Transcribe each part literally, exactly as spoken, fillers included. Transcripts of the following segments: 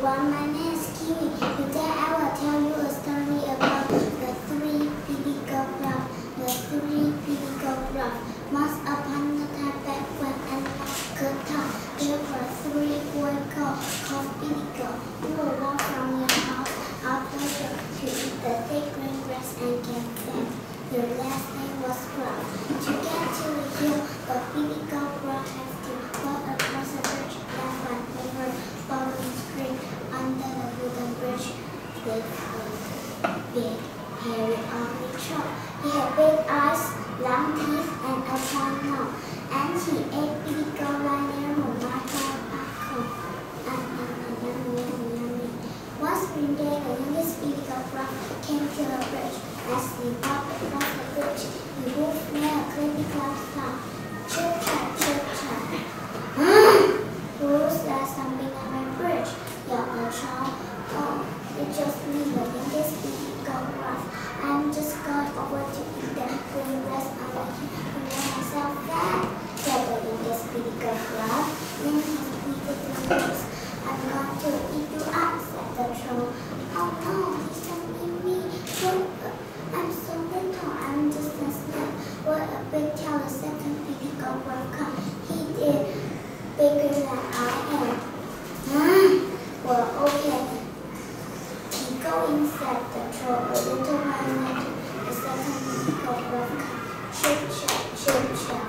everyone, my name is Kiwi. Today I will tell you a story about the three Billy Goat Gruff. The three Billy Goat Gruff. Once upon a time, back when animals could talk, there were three boy goats called Billy Goat who would walk from their house after work to eat the thick green grass and get fed. Their last name was Gruff. To get to the hill, the Billy Goat Gruff had to walk across a bridge that went over Bowling Creek under the wooden bridge with a big, hairy, ugly trunk. He had big eyes, long teeth, and a long nose, and he ate Billy Goat like their mama had popcorn. Um, um, yummy, yummy, yummy. One spring day, the youngest Billy Goat Gruff came to the bridge. As he walked across the bridge, he woofed near a clippy cloud song. Chirp, chirp, chirp, chirp. Who's that something on my bridge? Yelled the child. Oh, it's just me, the youngest Billy Goat Gruff. I'm just going over to eat that green grass on the hill to make myself fat, said the youngest Billy Goat Gruff. Then he tweeted the news. I'm going to eat you up, said the troll. Oh no, please don't eat me. Don't, I'm so little, I'm just a snack. What a big tail, the second Billy Goat Gruff come. He did bigger than I am. Hmm. Well, okay. Keep going, said the troll. A little while later, the second Billy Goat Gruff come. Chirp, chirp, chirp, chirp.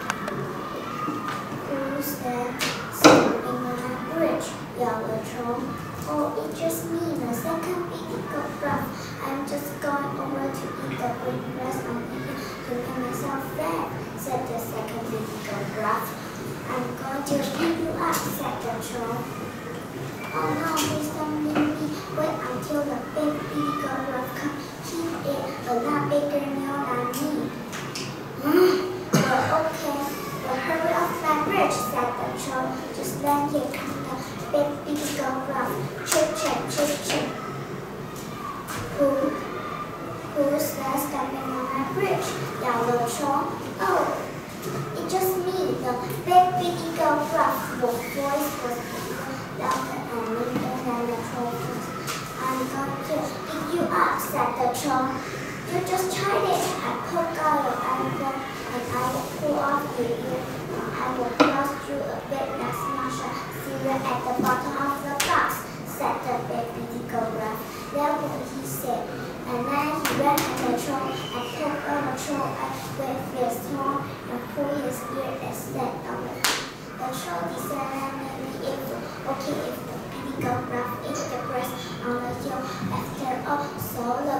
Who's that sleeping on my bridge? Yelled the troll. Oh, it's just me, the second Billy Goat Gruff. I'm just going over to eat the green grass on the hill to make myself fat, said the second Billy Goat Gruff. I'm going to eat you up, said the troll. Oh no, please don't leave me. Wait until the big Billy Goat Gruff comes. He is a lot bigger now than me. Hmm. Well, okay. Well, hurry off my bridge, said the troll. Just then here comes the big Billy Goat Gruff. Chirp, chirp, chirp, chirp. Who, who's that stepping on my bridge? Yelled the troll. Oh, it's just me, the big Billy Goat Gruff. The voice was louder and louder than the troll voice. I'm going to eat you up, said the troll. You just tried it. I poke out your eyeball and I will pull off your ear. I will toss you a bit like smasher cereal at the bottom of the box, said the big Billy Goat Gruff. That's what he said. And then he ran at the troll and poked on the troll with his horn and pulled his ear and sat on the ground. The troll decided maybe it was okay if the Billy Goat Gruff ate the grass on the hill after all. So